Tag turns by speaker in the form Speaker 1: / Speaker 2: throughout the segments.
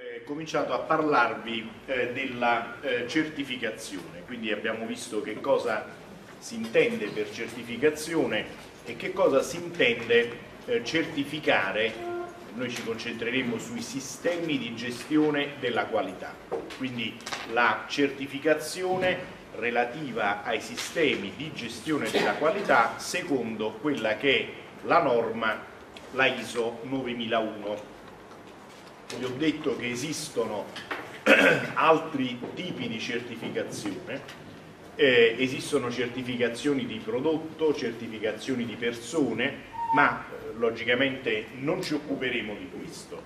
Speaker 1: cominciato a parlarvi della certificazione, quindi abbiamo visto che cosa si intende per certificazione e che cosa si intende certificare. Noi ci concentreremo sui sistemi di gestione della qualità, quindi la certificazione relativa ai sistemi di gestione della qualità secondo quella che è la norma, la ISO 9001. Vi ho detto che esistono altri tipi di certificazione, esistono certificazioni di prodotto, certificazioni di persone, ma logicamente non ci occuperemo di questo.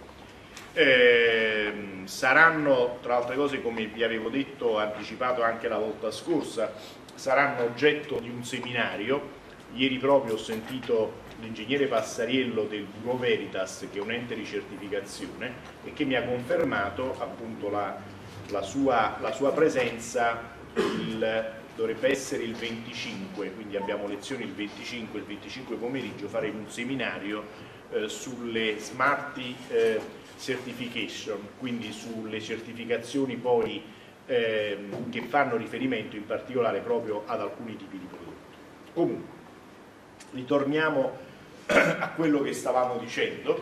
Speaker 1: Saranno, tra altre cose, come vi avevo detto, anticipato anche la volta scorsa, saranno oggetto di un seminario. Ieri proprio ho sentito l'ingegnere Passariello del Bureau Veritas, che è un ente di certificazione, e che mi ha confermato appunto la sua presenza. Dovrebbe essere il 25, quindi abbiamo lezioni il 25 pomeriggio faremo un seminario sulle Smart Certification, quindi sulle certificazioni poi che fanno riferimento in particolare proprio ad alcuni tipi di prodotti. Comunque, ritorniamo a quello che stavamo dicendo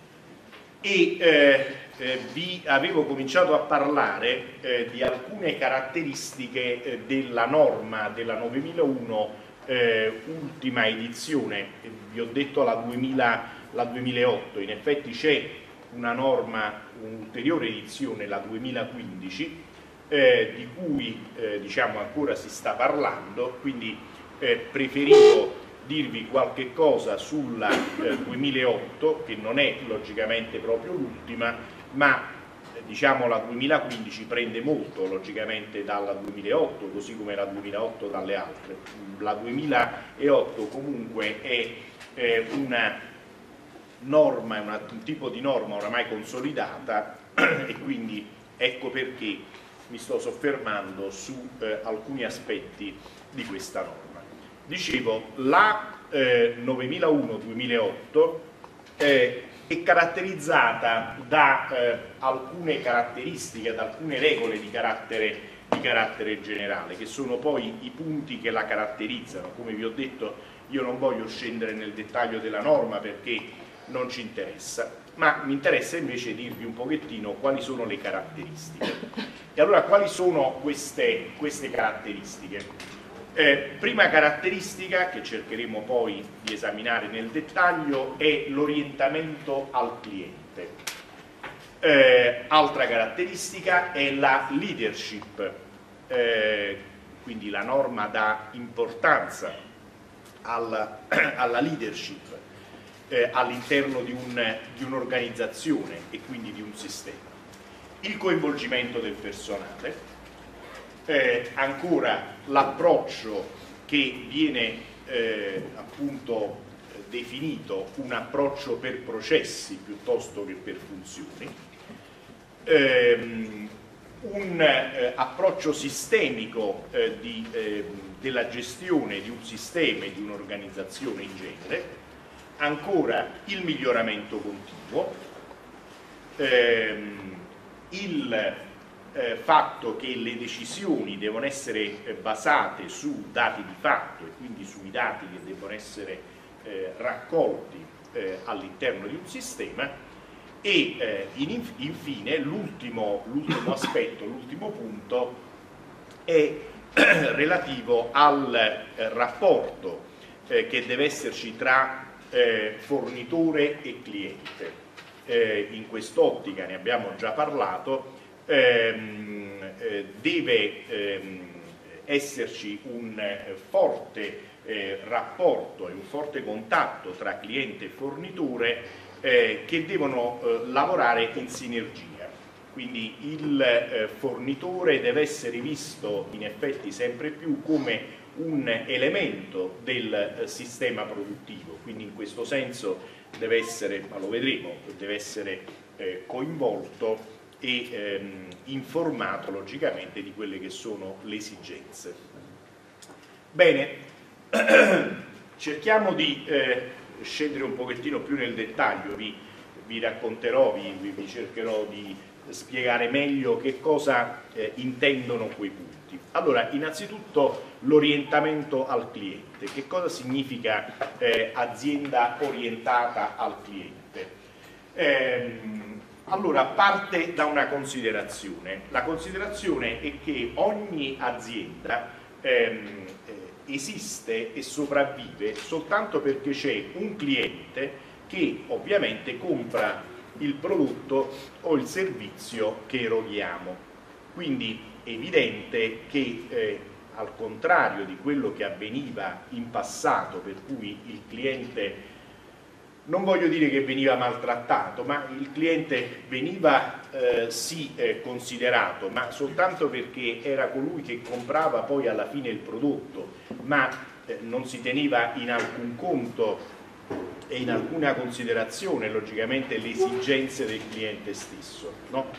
Speaker 1: e vi avevo cominciato a parlare di alcune caratteristiche della norma della 9001 ultima edizione. Vi ho detto la 2008, in effetti c'è una norma, un'ulteriore edizione, la 2015, di cui diciamo ancora si sta parlando, quindi preferivo dirvi qualche cosa sulla 2008, che non è logicamente proprio l'ultima, ma diciamo la 2015 prende molto logicamente dalla 2008, così come la 2008 dalle altre. La 2008 comunque è una norma, un tipo di norma oramai consolidata e quindi ecco perché mi sto soffermando su alcuni aspetti di questa norma. Dicevo, la 9001-2008 è caratterizzata da alcune caratteristiche, da alcune regole di carattere generale, che sono poi i punti che la caratterizzano. Come vi ho detto, io non voglio scendere nel dettaglio della norma perché non ci interessa, ma mi interessa invece dirvi un pochettino quali sono le caratteristiche. E allora, quali sono queste caratteristiche? Prima caratteristica, che cercheremo poi di esaminare nel dettaglio, è l'orientamento al cliente. Altra caratteristica è la leadership, quindi la norma dà importanza alla leadership all'interno di un'organizzazione e quindi di un sistema. Il coinvolgimento del personale. Ancora l'approccio che viene appunto definito un approccio per processi piuttosto che per funzioni, un approccio sistemico della gestione di un sistema e di un'organizzazione in genere, ancora il miglioramento continuo, il fatto che le decisioni devono essere basate su dati di fatto e quindi sui dati che devono essere raccolti all'interno di un sistema e infine l'ultimo aspetto, l'ultimo punto è relativo al rapporto che deve esserci tra fornitore e cliente. In quest'ottica ne abbiamo già parlato. Deve esserci un forte rapporto e un forte contatto tra cliente e fornitore che devono lavorare in sinergia. Quindi il fornitore deve essere visto in effetti sempre più come un elemento del sistema produttivo, quindi in questo senso deve essere, ma lo vedremo, deve essere coinvolto e informato logicamente di quelle che sono le esigenze. Bene, cerchiamo di scendere un pochettino più nel dettaglio. Vi vi racconterò, vi cercherò di spiegare meglio che cosa intendono quei punti. Allora, innanzitutto l'orientamento al cliente. Che cosa significa azienda orientata al cliente? Allora, parte da una considerazione. La considerazione è che ogni azienda esiste e sopravvive soltanto perché c'è un cliente che ovviamente compra il prodotto o il servizio che eroghiamo. Quindi è evidente che al contrario di quello che avveniva in passato, per cui il cliente, non voglio dire che veniva maltrattato, ma il cliente veniva sì considerato, ma soltanto perché era colui che comprava poi alla fine il prodotto, ma non si teneva in alcun conto e in alcuna considerazione logicamente le esigenze del cliente stesso, no?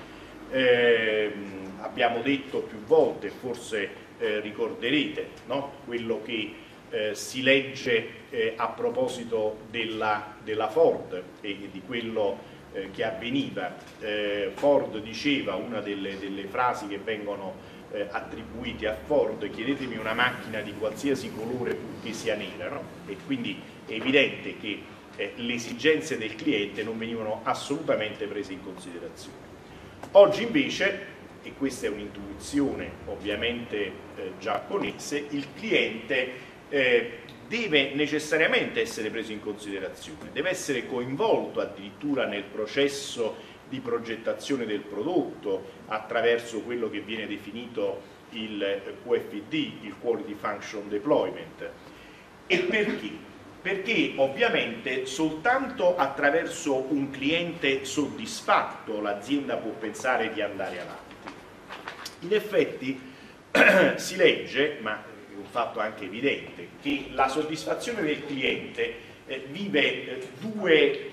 Speaker 1: Abbiamo detto più volte, forse ricorderete, no? Quello che si legge a proposito della Ford e di quello che avveniva. Ford diceva, una delle frasi che vengono attribuite a Ford: chiedetemi una macchina di qualsiasi colore purché sia nera, no? E quindi è evidente che le esigenze del cliente non venivano assolutamente prese in considerazione. Oggi invece, e questa è un'intuizione ovviamente giapponese, il cliente deve necessariamente essere preso in considerazione, deve essere coinvolto addirittura nel processo di progettazione del prodotto attraverso quello che viene definito il QFD, il Quality Function Deployment. E perché? Perché ovviamente soltanto attraverso un cliente soddisfatto l'azienda può pensare di andare avanti. In effetti si legge, ma è un fatto anche evidente, che la soddisfazione del cliente vive due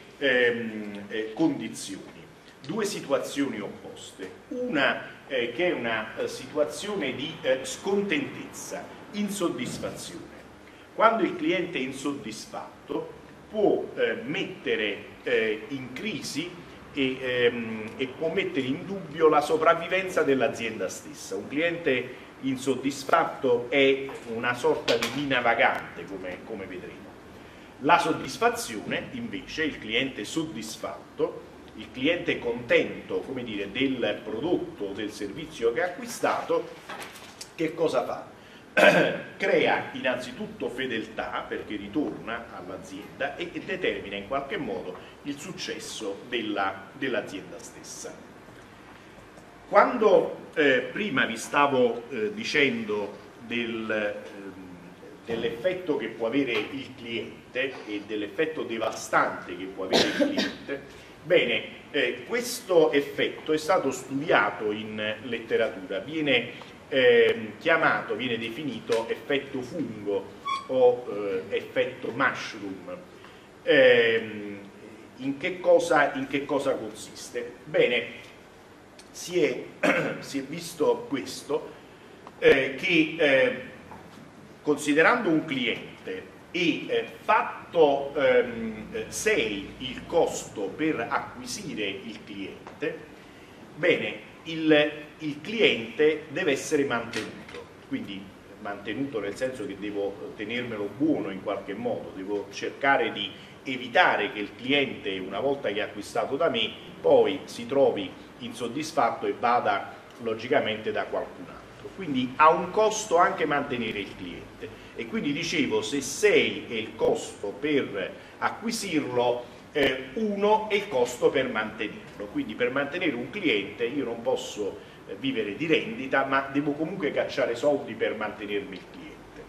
Speaker 1: condizioni, due situazioni opposte. Una che è una situazione di scontentezza, insoddisfazione. Quando il cliente è insoddisfatto può mettere in crisi e può mettere in dubbio la sopravvivenza dell'azienda stessa. Un cliente insoddisfatto è una sorta di mina vagante, come vedremo. La soddisfazione invece, il cliente soddisfatto, il cliente contento, come dire, del prodotto o del servizio che ha acquistato, che cosa fa? Crea innanzitutto fedeltà, perché ritorna all'azienda, e determina in qualche modo il successo dell'azienda stessa. Quando prima vi stavo dicendo dell'effetto che può avere il cliente e dell'effetto devastante che può avere il cliente, bene, questo effetto è stato studiato in letteratura, viene viene definito effetto fungo o effetto mushroom. In che cosa consiste? Bene, si è visto questo, che considerando un cliente e fatto 6 il costo per acquisire il cliente, bene, il cliente deve essere mantenuto, quindi mantenuto nel senso che devo tenermelo buono in qualche modo, devo cercare di evitare che il cliente, una volta che ha acquistato da me, poi si trovi insoddisfatto e vada logicamente da qualcun altro. Quindi ha un costo anche mantenere il cliente, e quindi dicevo, se 6 è il costo per acquisirlo, 1 è il costo per mantenerlo. Quindi per mantenere un cliente io non posso vivere di rendita, ma devo comunque cacciare soldi per mantenermi il cliente.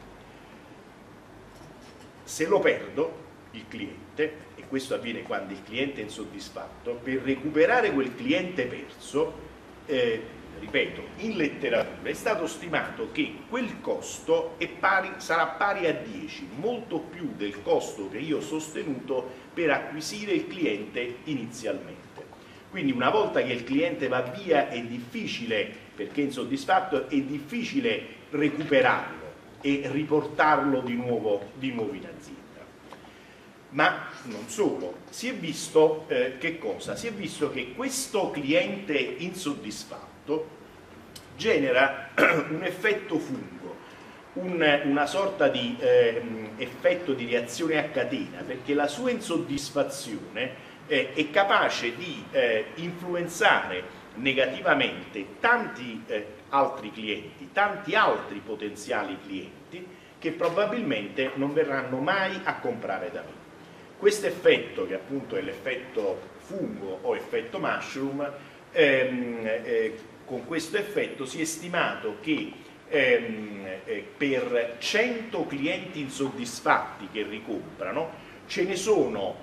Speaker 1: Se lo perdo, il cliente, e questo avviene quando il cliente è insoddisfatto, per recuperare quel cliente perso, ripeto, in letteratura è stato stimato che quel costo sarà pari a 10, molto più del costo che io ho sostenuto per acquisire il cliente inizialmente. Quindi una volta che il cliente va via è difficile, perché è insoddisfatto, è difficile recuperarlo e riportarlo di nuovo in azienda. Ma non solo, si è visto che cosa? Si è visto che questo cliente insoddisfatto genera un effetto fungo, una sorta di effetto di reazione a catena, perché la sua insoddisfazione è capace di influenzare negativamente tanti altri clienti, tanti altri potenziali clienti che probabilmente non verranno mai a comprare da me. Questo effetto, che appunto è l'effetto fungo o effetto mushroom, con questo effetto si è stimato che per 100 clienti insoddisfatti che ricomprano, ce ne sono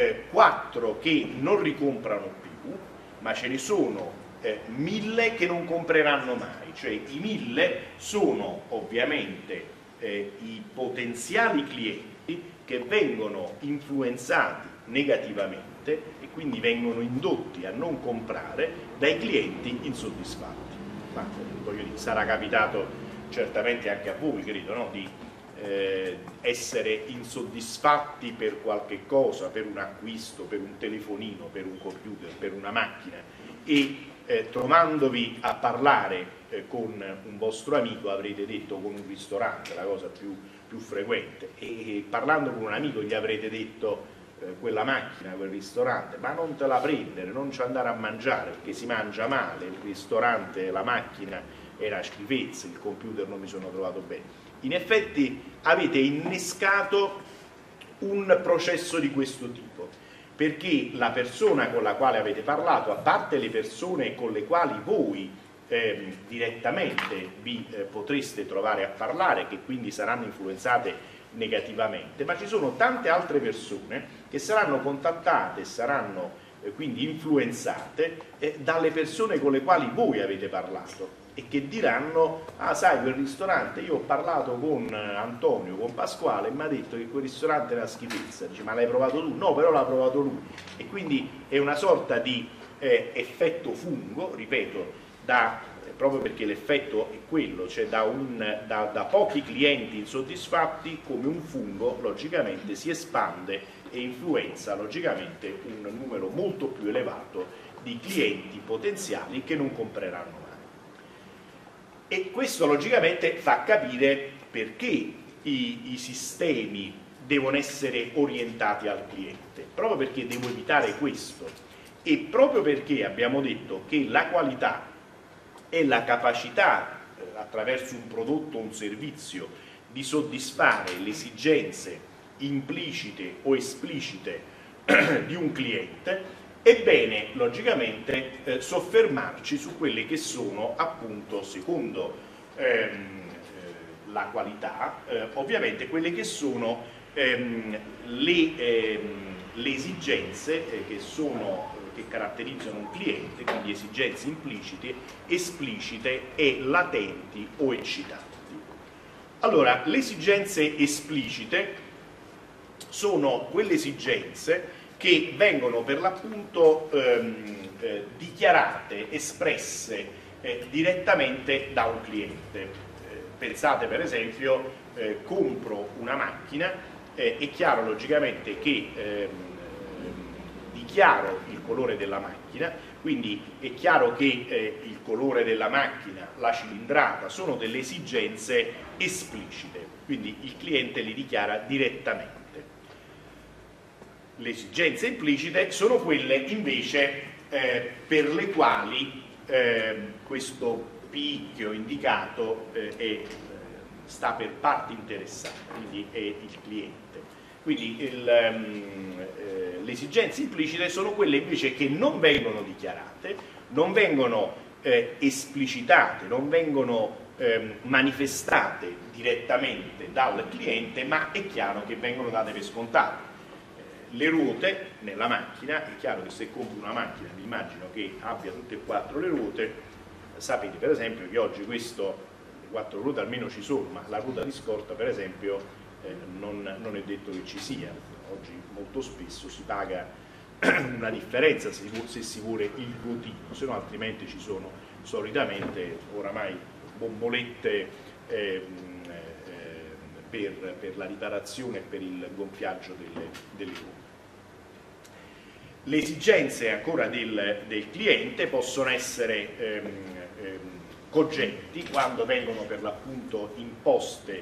Speaker 1: 4 che non ricomprano più, ma ce ne sono 1000 che non compreranno mai. Cioè i 1000 sono ovviamente i potenziali clienti che vengono influenzati negativamente e quindi vengono indotti a non comprare dai clienti insoddisfatti. Ma voglio dire, sarà capitato certamente anche a voi, credo, no? Di essere insoddisfatti per qualche cosa, per un acquisto, per un telefonino, per un computer, per una macchina, e trovandovi a parlare con un vostro amico avrete detto, con un ristorante, la cosa più frequente, e parlando con un amico gli avrete detto quella macchina, quel ristorante, ma non te la prendere, non ci andare a mangiare perché si mangia male, il ristorante, la macchina era schifezza, il computer non mi sono trovato bene. In effetti avete innescato un processo di questo tipo, perché la persona con la quale avete parlato, a parte le persone con le quali voi direttamente vi potreste trovare a parlare, che quindi saranno influenzate negativamente, ma ci sono tante altre persone che saranno contattate e saranno quindi influenzate dalle persone con le quali voi avete parlato e che diranno: ah, sai, quel ristorante, io ho parlato con Antonio, con Pasquale, e mi ha detto che quel ristorante era schifezza. Dice: ma l'hai provato tu? No, però l'ha provato lui. E quindi è una sorta di effetto fungo, ripeto, proprio perché l'effetto è quello, cioè da pochi clienti insoddisfatti, come un fungo logicamente si espande e influenza logicamente un numero molto più elevato di clienti potenziali che non compreranno mai. E questo logicamente fa capire perché i sistemi devono essere orientati al cliente, proprio perché devo evitare questo, e proprio perché abbiamo detto che la qualità è la capacità, attraverso un prodotto o un servizio, di soddisfare le esigenze implicite o esplicite di un cliente. È bene logicamente soffermarci su quelle che sono, appunto, secondo la qualità, ovviamente quelle che sono le esigenze che caratterizzano un cliente, quindi esigenze implicite, esplicite e latenti o eccitanti. Allora, le esigenze esplicite sono quelle esigenze che vengono per l'appunto dichiarate, espresse direttamente da un cliente. Pensate per esempio, compro una macchina, è chiaro logicamente che dichiaro il colore della macchina, quindi è chiaro che il colore della macchina, la cilindrata, sono delle esigenze esplicite, quindi il cliente li dichiara direttamente. Le esigenze implicite sono quelle invece per le quali questo P che ho indicato sta per parte interessata, quindi è il cliente. Quindi le esigenze implicite sono quelle invece che non vengono dichiarate, non vengono esplicitate, non vengono manifestate direttamente dal cliente, ma è chiaro che vengono date per scontate. Le ruote nella macchina, è chiaro che se compro una macchina, mi immagino che abbia tutte e 4 le ruote. Sapete per esempio che oggi le 4 ruote almeno ci sono, ma la ruota di scorta per esempio non è detto che ci sia. Oggi molto spesso si paga una differenza se si vuole il votino, se no altrimenti ci sono solitamente oramai bombolette per la riparazione e per il gonfiaggio delle gomme. Le esigenze ancora del cliente possono essere cogenti quando vengono per l'appunto imposte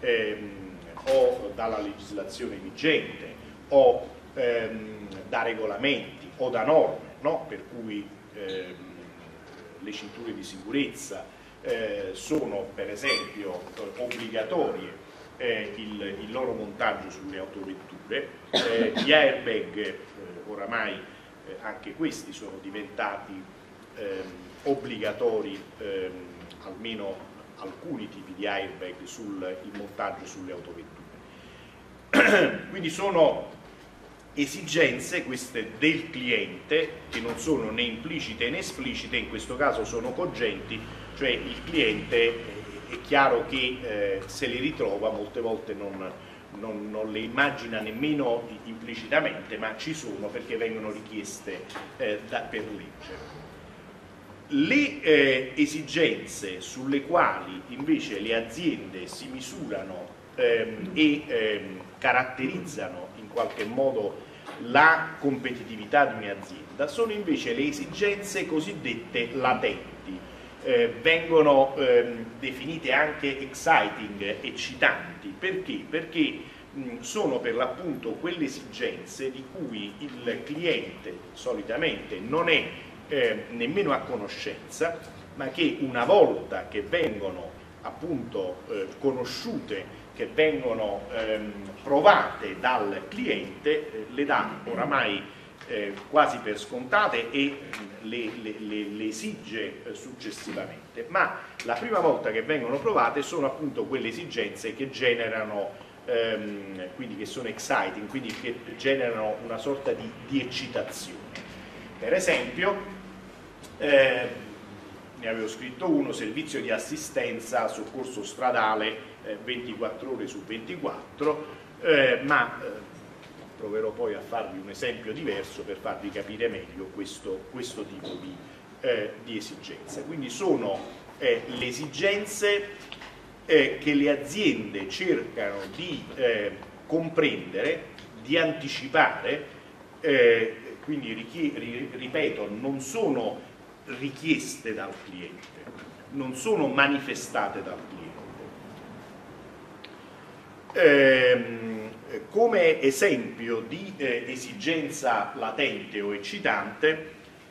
Speaker 1: o dalla legislazione vigente o da regolamenti o da norme, no? Per cui le cinture di sicurezza sono per esempio obbligatorie, il loro montaggio sulle autovetture, gli airbag oramai anche questi sono diventati obbligatori, almeno alcuni tipi di airbag il montaggio sulle autovetture. Quindi sono esigenze queste del cliente che non sono né implicite né esplicite, in questo caso sono cogenti, cioè il cliente è chiaro che se le ritrova molte volte non le immagina nemmeno implicitamente, ma ci sono perché vengono richieste per legge. Le esigenze sulle quali invece le aziende si misurano e caratterizzano in qualche modo la competitività di un'azienda sono invece le esigenze cosiddette latenti. Vengono definite anche exciting, eccitanti. Perché? Perché sono per l'appunto quelle esigenze di cui il cliente solitamente non è nemmeno a conoscenza, ma che una volta che vengono appunto conosciute, che vengono provate dal cliente, le dà oramai quasi per scontate e le esige successivamente, ma la prima volta che vengono provate sono appunto quelle esigenze che generano, quindi che sono exciting, quindi che generano una sorta di eccitazione. Per esempio, ne avevo scritto uno: servizio di assistenza, soccorso stradale 24 ore su 24, proverò poi a farvi un esempio diverso per farvi capire meglio questo tipo di esigenze. Quindi sono le esigenze che le aziende cercano di comprendere, di anticipare, quindi ripeto, non sono richieste dal cliente, non sono manifestate dal cliente. Come esempio di esigenza latente o eccitante,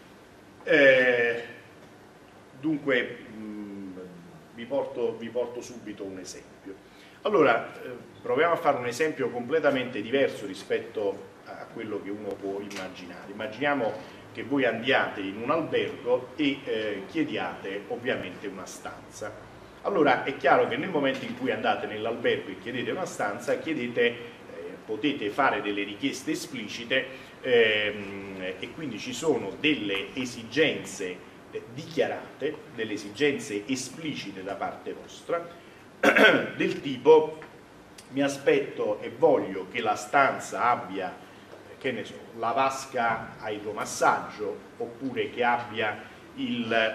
Speaker 1: dunque vi porto subito un esempio. Allora, proviamo a fare un esempio completamente diverso rispetto a quello che uno può immaginare. Immaginiamo che voi andiate in un albergo e chiediate ovviamente una stanza. Allora è chiaro che nel momento in cui andate nell'albergo e chiedete una stanza, potete fare delle richieste esplicite e quindi ci sono delle esigenze dichiarate, delle esigenze esplicite da parte vostra, del tipo: mi aspetto e voglio che la stanza abbia, che ne so, la vasca a idromassaggio, oppure che abbia il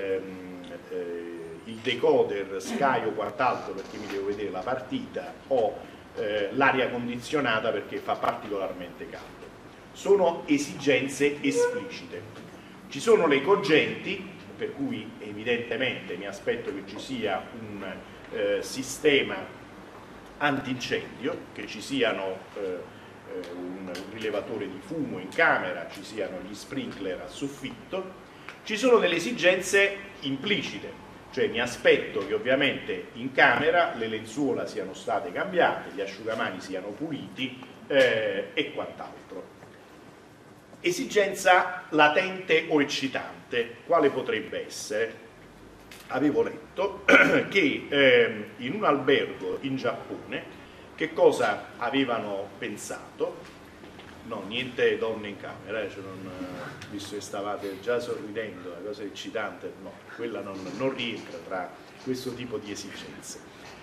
Speaker 1: decoder Sky o quant'altro perché mi devo vedere la partita, o l'aria condizionata perché fa particolarmente caldo. Sono esigenze esplicite. Ci sono le cogenti, per cui evidentemente mi aspetto che ci sia un sistema antincendio, che ci siano un rilevatore di fumo in camera, ci siano gli sprinkler a soffitto. Ci sono delle esigenze implicite, cioè mi aspetto che ovviamente in camera le lenzuola siano state cambiate, gli asciugamani siano puliti e quant'altro. Esigenza latente o eccitante, quale potrebbe essere? Avevo letto che in un albergo in Giappone, che cosa avevano pensato? No, niente donne in camera, cioè visto che stavate già sorridendo, la cosa eccitante, no, quella non rientra tra questo tipo di esigenze.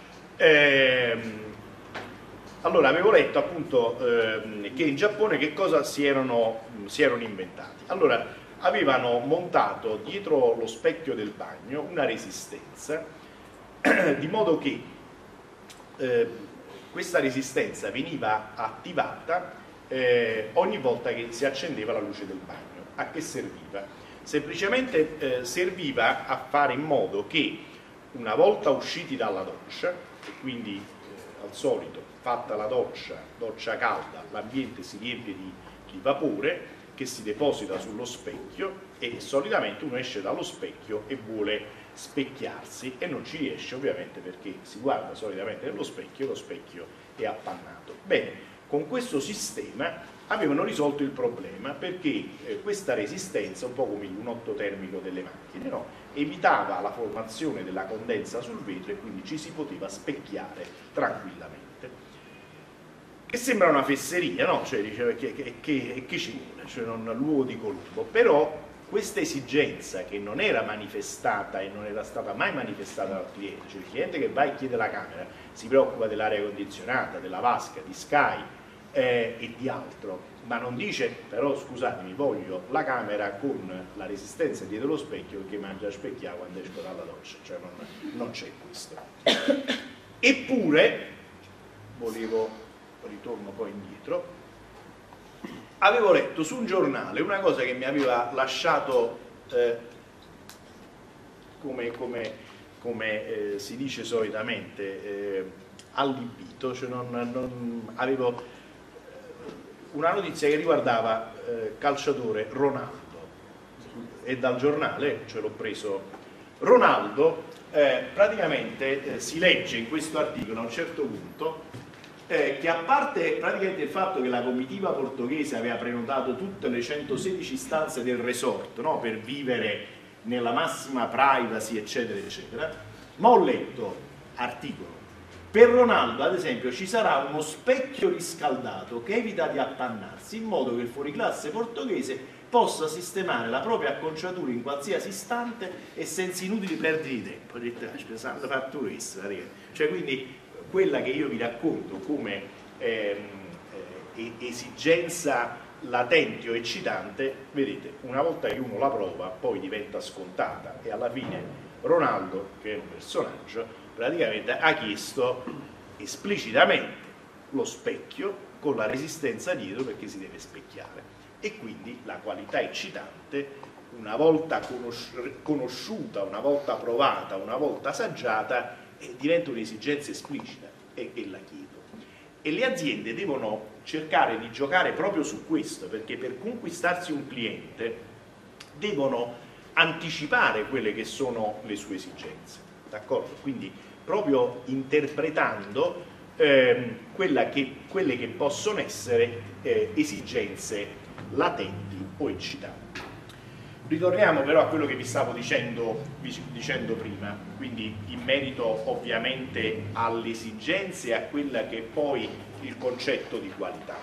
Speaker 1: Allora, avevo letto appunto che in Giappone che cosa si erano inventati. Allora, avevano montato dietro lo specchio del bagno una resistenza, di modo che questa resistenza veniva attivata ogni volta che si accendeva la luce del bagno. A che serviva? Semplicemente serviva a fare in modo che una volta usciti dalla doccia, e quindi al solito fatta la doccia calda, l'ambiente si riempie di vapore che si deposita sullo specchio e solitamente uno esce dallo specchio e vuole specchiarsi e non ci riesce ovviamente perché si guarda solitamente nello specchio e lo specchio è appannato. Bene, con questo sistema avevano risolto il problema perché questa resistenza, un po' come il lunotto termico delle macchine, no? Evitava la formazione della condensa sul vetro e quindi ci si poteva specchiare tranquillamente. Che sembra una fesseria, no? Cioè, dice, che ci vuole? Cioè, non l'uovo di Colombo. Però questa esigenza che non era manifestata e non era stata mai manifestata dal cliente, cioè il cliente che va e chiede la camera si preoccupa dell'aria condizionata, della vasca, di Sky e di altro, ma non dice però scusatemi voglio la camera con la resistenza dietro lo specchio perché mangia a specchiare quando esco dalla doccia, cioè non c'è questo. Eppure, ritorno poi indietro, avevo letto su un giornale una cosa che mi aveva lasciato come si dice solitamente allibito, cioè avevo una notizia che riguardava calciatore Ronaldo e dal giornale ce l'ho preso. Ronaldo praticamente si legge in questo articolo a un certo punto che a parte praticamente il fatto che la comitiva portoghese aveva prenotato tutte le 116 stanze del resort, no, per vivere nella massima privacy eccetera eccetera, ma ho letto articolo per Ronaldo ad esempio ci sarà uno specchio riscaldato che evita di appannarsi in modo che il fuoriclasse portoghese possa sistemare la propria acconciatura in qualsiasi istante e senza inutili perdite di tempo. Pensando fatto questo, cioè quindi quella che io vi racconto come esigenza latente o eccitante, vedete, una volta che uno la prova poi diventa scontata e alla fine Ronaldo, che è un personaggio, praticamente ha chiesto esplicitamente lo specchio con la resistenza dietro perché si deve specchiare e quindi la qualità eccitante una volta conosciuta, una volta provata, una volta assaggiata diventa un'esigenza esplicita e la chiedo. E le aziende devono cercare di giocare proprio su questo, perché per conquistarsi un cliente devono anticipare quelle che sono le sue esigenze, d'accordo? Quindi proprio interpretando quelle che possono essere esigenze latenti o eccitanti. Ritorniamo però a quello che vi stavo dicendo prima, quindi in merito ovviamente alle esigenze e a quella che è poi il concetto di qualità.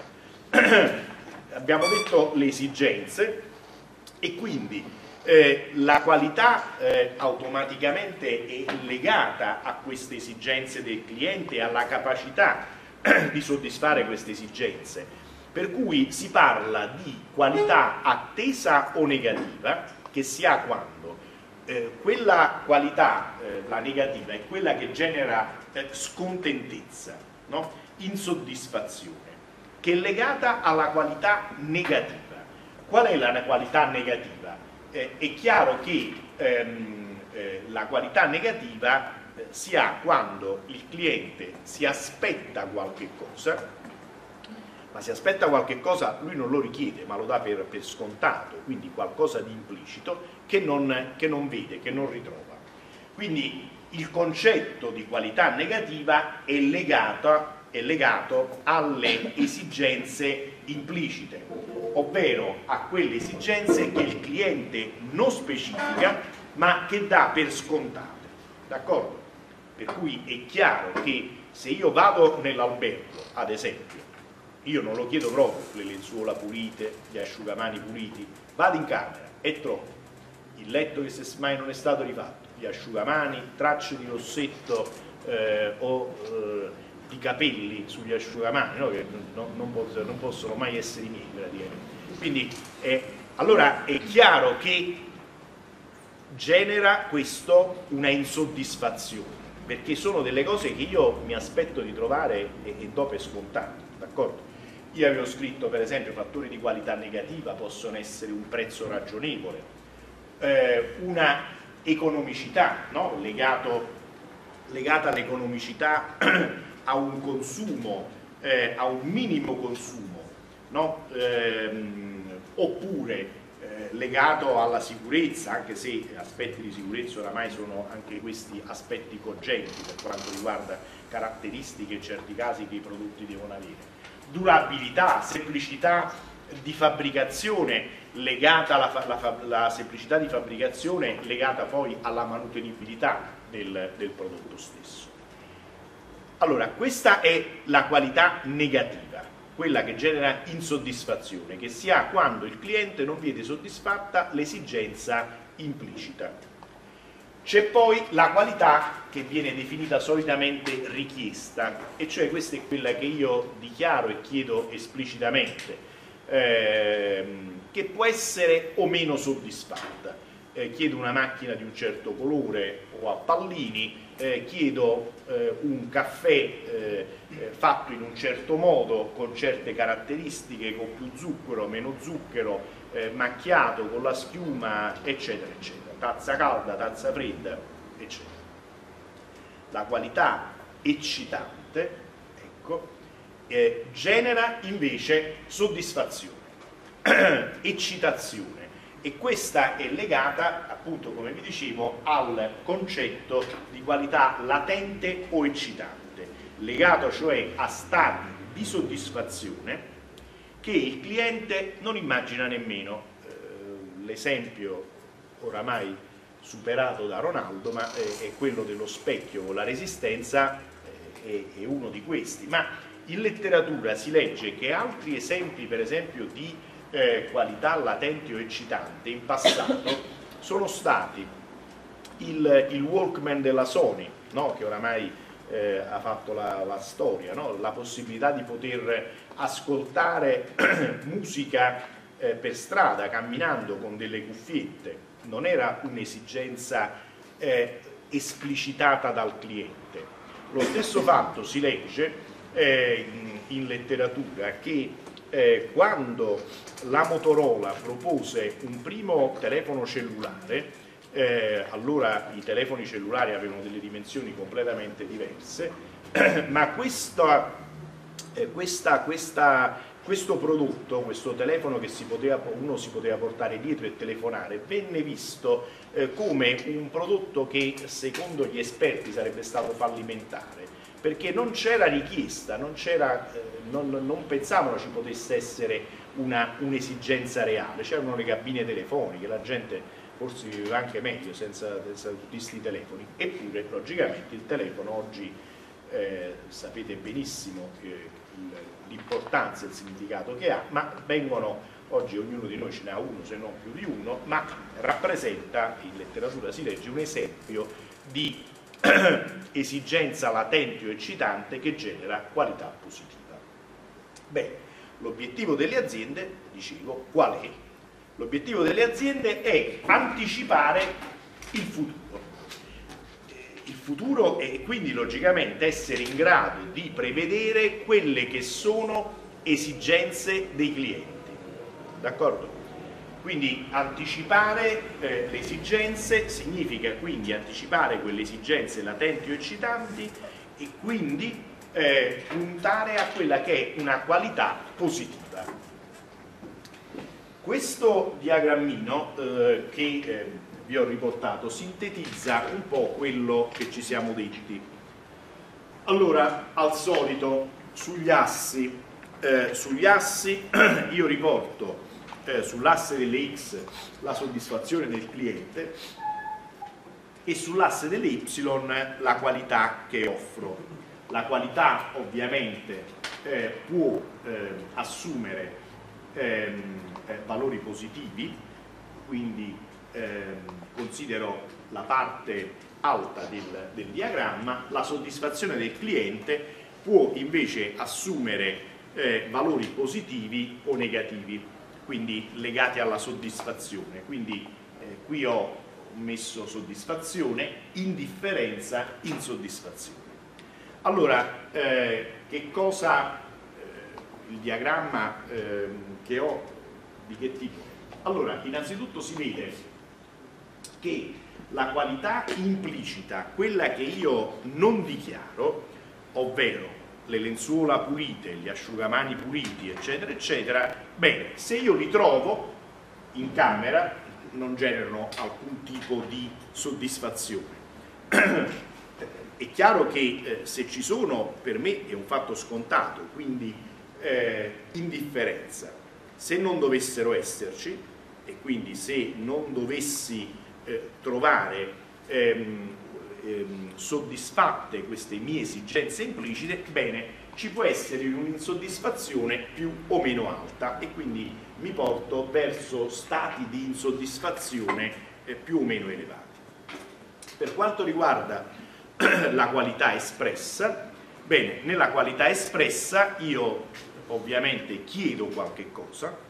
Speaker 1: Abbiamo detto le esigenze e quindi la qualità automaticamente è legata a queste esigenze del cliente e alla capacità di soddisfare queste esigenze. Per cui si parla di qualità attesa o negativa, che si ha quando quella qualità, la negativa, è quella che genera scontentezza, no? Insoddisfazione, che è legata alla qualità negativa. Qual è la qualità negativa? È chiaro che la qualità negativa si ha quando il cliente si aspetta qualche cosa, ma si aspetta qualche cosa, lui non lo richiede, ma lo dà per scontato, quindi qualcosa di implicito che non vede, che non ritrova. Quindi il concetto di qualità negativa è legato alle esigenze implicite, ovvero a quelle esigenze che il cliente non specifica, ma che dà per scontate, d'accordo? Per cui è chiaro che se io vado nell'albergo, ad esempio, io non lo chiedo proprio le lenzuola pulite, gli asciugamani puliti, vado in camera e trovo il letto che se mai non è stato rifatto, gli asciugamani, tracce di rossetto di capelli sugli asciugamani, no? Che non possono mai essere i miei praticamente. Quindi allora è chiaro che genera questo una insoddisfazione. perché sono delle cose che io mi aspetto di trovare e do per scontate, d'accordo? Io avevo scritto per esempio fattori di qualità negativa possono essere un prezzo ragionevole, una economicità, no? legata all'economicità a un consumo, a un minimo consumo, no? Oppure legato alla sicurezza, anche se aspetti di sicurezza oramai sono anche questi aspetti cogenti per quanto riguarda caratteristiche in certi casi che i prodotti devono avere. Durabilità, semplicità di fabbricazione legata alla semplicità di fabbricazione legata poi alla manutenibilità del prodotto stesso. Allora, questa è la qualità negativa, quella che genera insoddisfazione, che si ha quando il cliente non vede soddisfatta l'esigenza implicita. C'è poi la qualità che viene definita solitamente richiesta, e cioè questa è quella che io dichiaro e chiedo esplicitamente, che può essere o meno soddisfatta. Chiedo una macchina di un certo colore o a pallini, chiedo un caffè fatto in un certo modo, con certe caratteristiche, con più zucchero, meno zucchero, macchiato con la schiuma, eccetera, eccetera. Tazza calda, tazza fredda, eccetera. La qualità eccitante, ecco, genera invece soddisfazione, eccitazione, e questa è legata, appunto, come vi dicevo, al concetto di qualità latente o eccitante, legato cioè a stati di soddisfazione che il cliente non immagina nemmeno. L'esempio oramai superato da Ronaldo, ma è quello dello specchio con la resistenza, è uno di questi. Ma in letteratura si legge che altri esempi, per esempio, di qualità latente o eccitante in passato sono stati il Walkman della Sony, no? Che oramai ha fatto la storia, no? La possibilità di poter ascoltare musica per strada camminando con delle cuffiette. Non era un'esigenza esplicitata dal cliente. Lo stesso fatto si legge in letteratura che quando la Motorola propose un primo telefono cellulare, allora i telefoni cellulari avevano delle dimensioni completamente diverse, ma questo prodotto, questo telefono che uno si poteva portare dietro e telefonare, venne visto come un prodotto che secondo gli esperti sarebbe stato fallimentare, perché non c'era richiesta, non pensavano ci potesse essere un'esigenza reale. C'erano le cabine telefoniche, la gente forse viveva anche meglio senza tutti questi telefoni, eppure logicamente il telefono oggi sapete benissimo l'importanza e il significato che ha, ma oggi ognuno di noi ce ne ha uno, se non più di uno, ma rappresenta, in letteratura si legge, un esempio di esigenza latente o eccitante che genera qualità positiva. Beh, l'obiettivo delle aziende, dicevo, qual è? L'obiettivo delle aziende è anticipare il futuro. Il futuro e quindi logicamente essere in grado di prevedere quelle che sono esigenze dei clienti, d'accordo? Quindi anticipare le esigenze significa quindi anticipare quelle esigenze latenti o eccitanti e quindi puntare a quella che è una qualità positiva. Questo diagrammino che vi ho riportato sintetizza un po' quello che ci siamo detti. Allora, al solito, sugli assi io riporto sull'asse delle X la soddisfazione del cliente e sull'asse delle Y la qualità che offro. La qualità ovviamente può assumere valori positivi, quindi considero la parte alta del diagramma. La soddisfazione del cliente può invece assumere valori positivi o negativi, quindi legati alla soddisfazione. Quindi qui ho messo soddisfazione, indifferenza, insoddisfazione. Allora, che cosa, il diagramma che ho, di che tipo? Allora, innanzitutto si vede che la qualità implicita, quella che io non dichiaro, ovvero le lenzuola pulite, gli asciugamani puliti, eccetera, eccetera, bene, se io li trovo in camera non generano alcun tipo di soddisfazione. È chiaro che se ci sono, per me è un fatto scontato, quindi indifferenza. Se non dovessero esserci, e quindi se non dovessi trovare soddisfatte queste mie esigenze implicite, bene, ci può essere un'insoddisfazione più o meno alta e quindi mi porto verso stati di insoddisfazione più o meno elevati. Per quanto riguarda la qualità espressa, bene, nella qualità espressa io ovviamente chiedo qualche cosa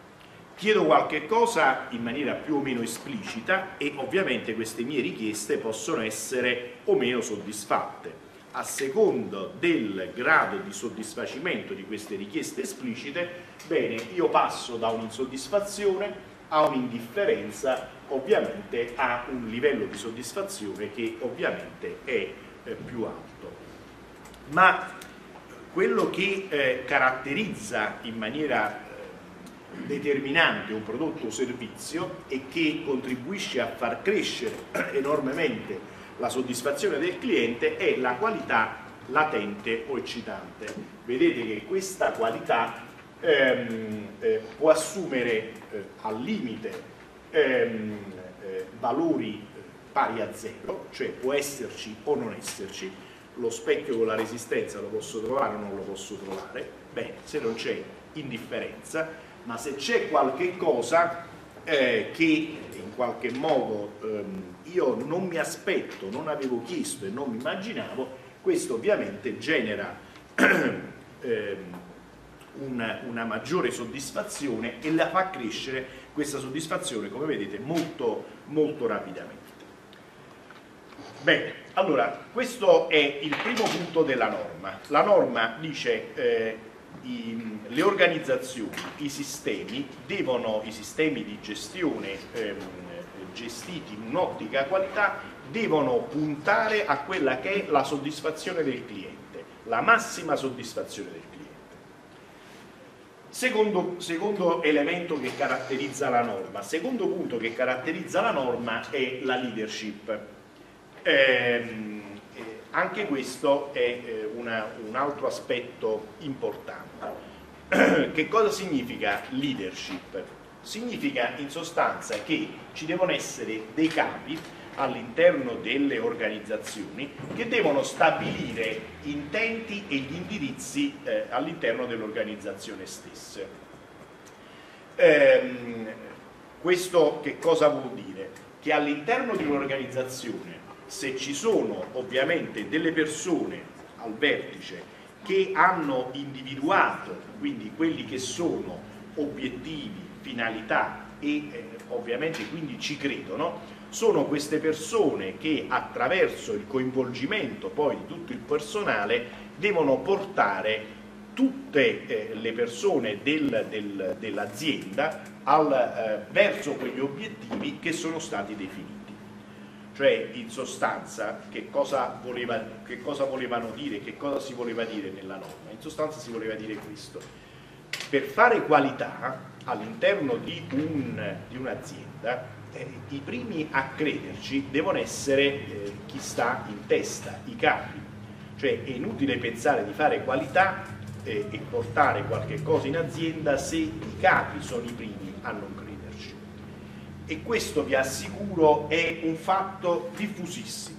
Speaker 1: in maniera più o meno esplicita e ovviamente queste mie richieste possono essere o meno soddisfatte. A secondo del grado di soddisfacimento di queste richieste esplicite, bene, io passo da un'insoddisfazione a un'indifferenza, ovviamente a un livello di soddisfazione che ovviamente è più alto. Ma quello che caratterizza in maniera determinante un prodotto o servizio e che contribuisce a far crescere enormemente la soddisfazione del cliente è la qualità latente o eccitante. Vedete che questa qualità può assumere al limite valori pari a zero, cioè può esserci o non esserci. Lo specchio con la resistenza lo posso trovare o non lo posso trovare. Bene, se non c'è indifferenza, ma se c'è qualche cosa che in qualche modo io non mi aspetto, non avevo chiesto e non mi immaginavo, questo ovviamente genera una maggiore soddisfazione e la fa crescere questa soddisfazione, come vedete, molto, molto rapidamente. Bene, allora, questo è il primo punto della norma. La norma dice le organizzazioni, i sistemi di gestione gestiti in un'ottica qualità devono puntare a quella che è la soddisfazione del cliente, la massima soddisfazione del cliente. Secondo elemento che caratterizza la norma, secondo punto che caratterizza la norma è la leadership. Anche questo è un altro aspetto importante. Che cosa significa leadership? Significa in sostanza che ci devono essere dei capi all'interno delle organizzazioni che devono stabilire intenti e gli indirizzi all'interno dell'organizzazione stessa. Questo che cosa vuol dire? Che all'interno di un'organizzazione, se ci sono ovviamente delle persone al vertice che hanno individuato quindi quelli che sono obiettivi, finalità e ovviamente quindi ci credono, sono queste persone che attraverso il coinvolgimento poi di tutto il personale devono portare tutte le persone dell'azienda verso quegli obiettivi che sono stati definiti. Cioè, in sostanza, che cosa volevano dire, che cosa si voleva dire nella norma? In sostanza si voleva dire questo. Per fare qualità all'interno di un'azienda, i primi a crederci devono essere chi sta in testa, i capi. Cioè, è inutile pensare di fare qualità e portare qualche cosa in azienda se i capi sono i primi a non crederci. E questo, vi assicuro, è un fatto diffusissimo.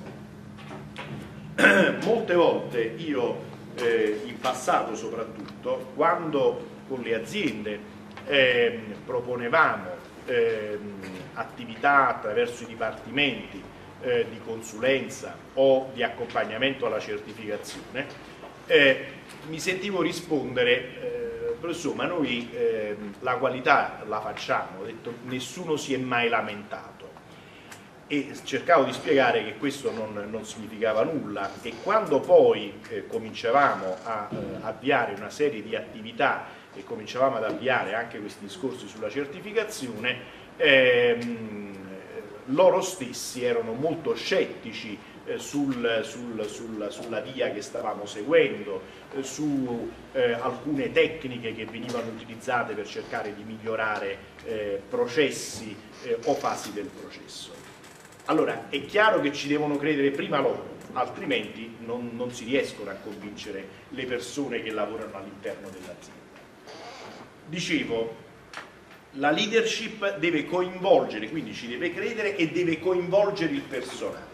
Speaker 1: Molte volte io, in passato soprattutto, quando con le aziende proponevamo attività attraverso i dipartimenti di consulenza o di accompagnamento alla certificazione, mi sentivo rispondere professore, ma noi la qualità la facciamo, ho detto, nessuno si è mai lamentato. e cercavo di spiegare che questo non significava nulla, e quando poi cominciavamo a avviare una serie di attività e cominciavamo ad avviare anche questi discorsi sulla certificazione, loro stessi erano molto scettici sulla via che stavamo seguendo, su alcune tecniche che venivano utilizzate per cercare di migliorare processi o fasi del processo. Allora, è chiaro che ci devono credere prima loro, altrimenti non si riescono a convincere le persone che lavorano all'interno dell'azienda. Dicevo, la leadership deve coinvolgere, quindi ci deve credere e deve coinvolgere il personale.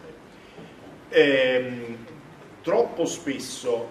Speaker 1: Troppo spesso,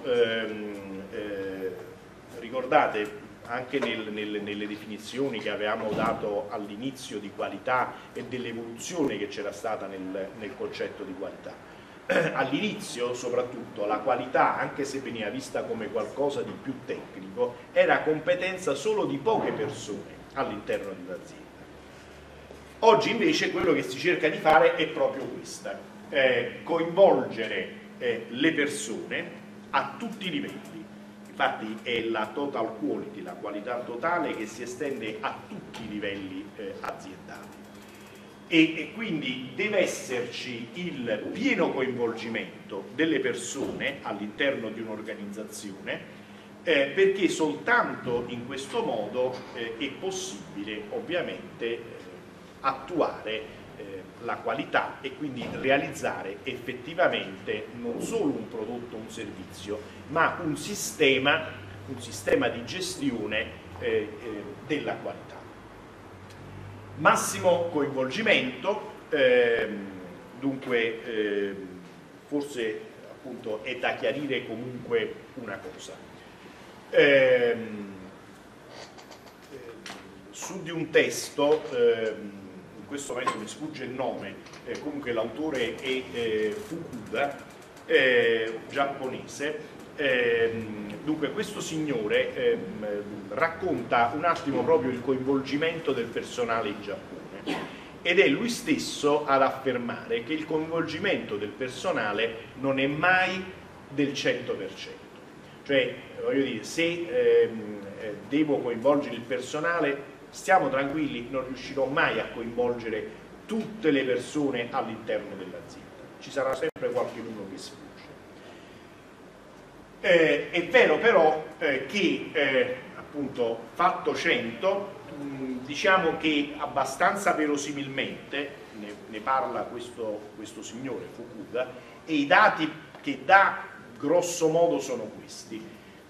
Speaker 1: ricordate, anche nelle definizioni che avevamo dato all'inizio di qualità e dell'evoluzione che c'era stata nel concetto di qualità, all'inizio soprattutto la qualità, anche se veniva vista come qualcosa di più tecnico, era competenza solo di poche persone all'interno di un'azienda. Oggi invece quello che si cerca di fare è proprio questa, coinvolgere le persone a tutti i livelli. Infatti è la total quality, la qualità totale, che si estende a tutti i livelli aziendali, e quindi deve esserci il pieno coinvolgimento delle persone all'interno di un'organizzazione, perché soltanto in questo modo è possibile ovviamente attuare la qualità e quindi realizzare effettivamente non solo un prodotto o un servizio, ma un sistema di gestione della qualità. Massimo coinvolgimento, dunque forse appunto è da chiarire comunque una cosa. Su di un testo, in questo momento mi sfugge il nome, comunque l'autore è Fukuda, giapponese. Dunque questo signore racconta un attimo proprio il coinvolgimento del personale in Giappone, ed è lui stesso ad affermare che il coinvolgimento del personale non è mai del 100%. Cioè, voglio dire, se devo coinvolgere il personale, stiamo tranquilli, non riuscirò mai a coinvolgere tutte le persone all'interno dell'azienda, ci sarà sempre qualcuno che sfugge. È vero però che appunto fatto 100, diciamo che abbastanza verosimilmente, ne parla questo signore Fukuda, e i dati che dà grosso modo sono questi: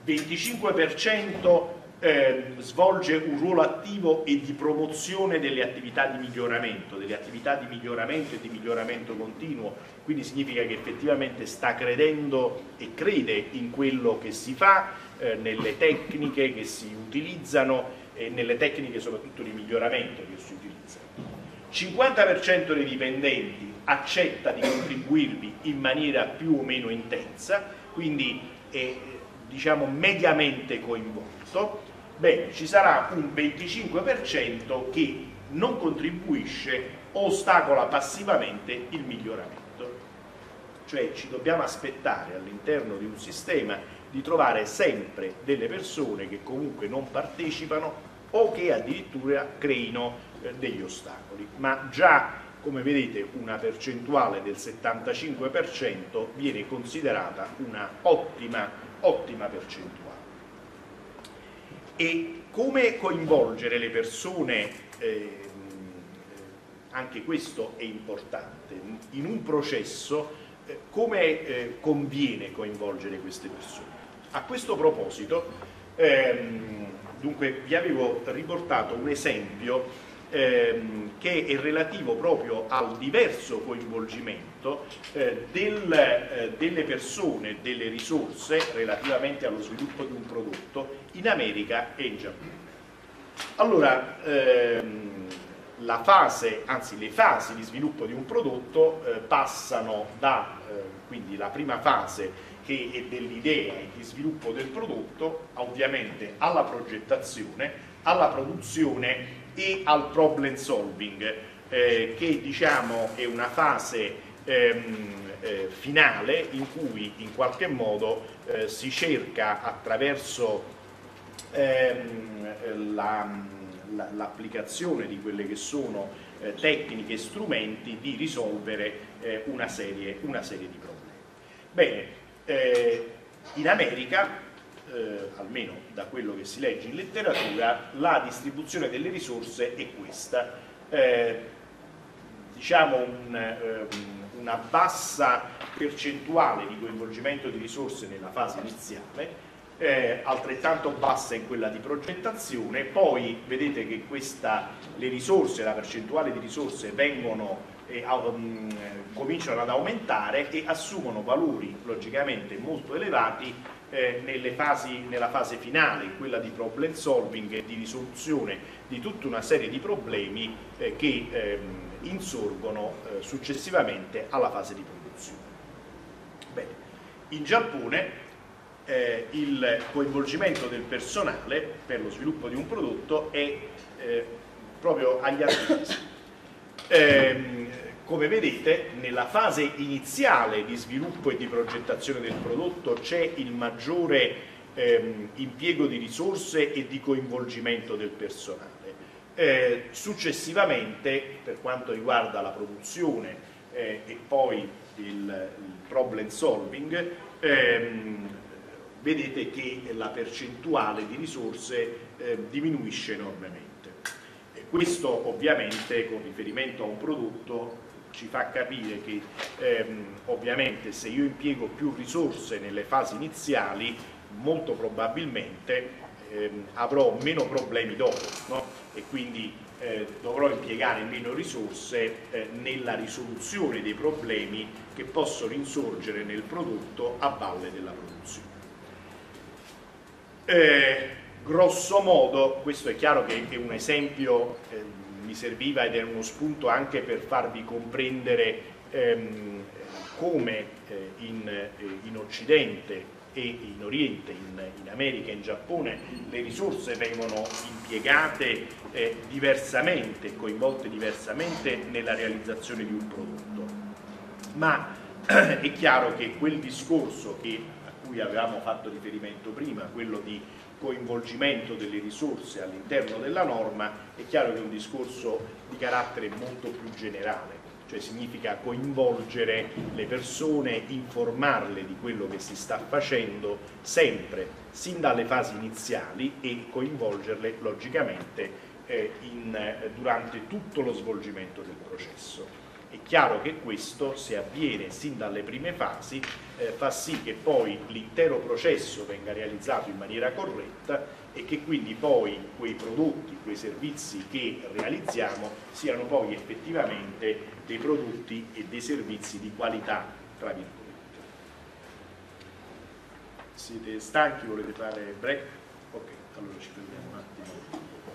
Speaker 1: 25% svolge un ruolo attivo e di promozione delle attività di miglioramento e di miglioramento continuo, quindi significa che effettivamente sta credendo e crede in quello che si fa, nelle tecniche che si utilizzano e nelle tecniche soprattutto di miglioramento che si utilizzano. 50% dei dipendenti accetta di contribuirvi in maniera più o meno intensa, quindi è diciamo mediamente coinvolto. Bene, ci sarà un 25% che non contribuisce o ostacola passivamente il miglioramento. Cioè ci dobbiamo aspettare all'interno di un sistema di trovare sempre delle persone che comunque non partecipano o che addirittura creino degli ostacoli, ma già, come vedete, una percentuale del 75% viene considerata una ottima percentuale. E come coinvolgere le persone, anche questo è importante, in un processo, come conviene coinvolgere queste persone. A questo proposito, dunque vi avevo riportato un esempio che è relativo proprio al diverso coinvolgimento delle persone, delle risorse relativamente allo sviluppo di un prodotto in America e in Giappone. Allora, le fasi di sviluppo di un prodotto passano da, quindi la prima fase che è dell'idea e di sviluppo del prodotto, ovviamente alla progettazione, alla produzione e al problem solving, che diciamo è una fase finale in cui in qualche modo si cerca attraverso l'applicazione di quelle che sono tecniche e strumenti di risolvere una serie di problemi. Bene, in America, almeno da quello che si legge in letteratura, la distribuzione delle risorse è questa. Diciamo una bassa percentuale di coinvolgimento di risorse nella fase iniziale, altrettanto bassa in quella di progettazione. Poi vedete che le risorse, la percentuale di risorse cominciano ad aumentare e assumono valori logicamente molto elevati nella fase finale, quella di problem solving e di risoluzione di tutta una serie di problemi che insorgono successivamente alla fase di produzione. Bene, in Giappone il coinvolgimento del personale per lo sviluppo di un prodotto è proprio agli altissimi. Come vedete, nella fase iniziale di sviluppo e di progettazione del prodotto c'è il maggiore impiego di risorse e di coinvolgimento del personale. Successivamente, per quanto riguarda la produzione e poi il problem solving, vedete che la percentuale di risorse diminuisce enormemente. Questo ovviamente, con riferimento a un prodotto, ci fa capire che ovviamente se io impiego più risorse nelle fasi iniziali, molto probabilmente avrò meno problemi dopo, no? E quindi dovrò impiegare meno risorse nella risoluzione dei problemi che possono insorgere nel prodotto a valle della produzione. Grosso modo, questo è chiaro che è un esempio, mi serviva ed è uno spunto anche per farvi comprendere come in Occidente e in Oriente, in America e in Giappone, le risorse vengono impiegate diversamente, coinvolte diversamente nella realizzazione di un prodotto. Ma è chiaro che quel discorso a cui avevamo fatto riferimento prima, quello di coinvolgimento delle risorse all'interno della norma, è chiaro che è un discorso di carattere molto più generale, cioè significa coinvolgere le persone, informarle di quello che si sta facendo sempre, sin dalle fasi iniziali, e coinvolgerle logicamente durante tutto lo svolgimento del processo. È chiaro che questo, se avviene sin dalle prime fasi, fa sì che poi l'intero processo venga realizzato in maniera corretta e che quindi poi quei prodotti, quei servizi che realizziamo siano poi effettivamente dei prodotti e dei servizi di qualità, tra virgolette. Siete stanchi? Volete fare break? Ok, allora ci prendiamo un attimo.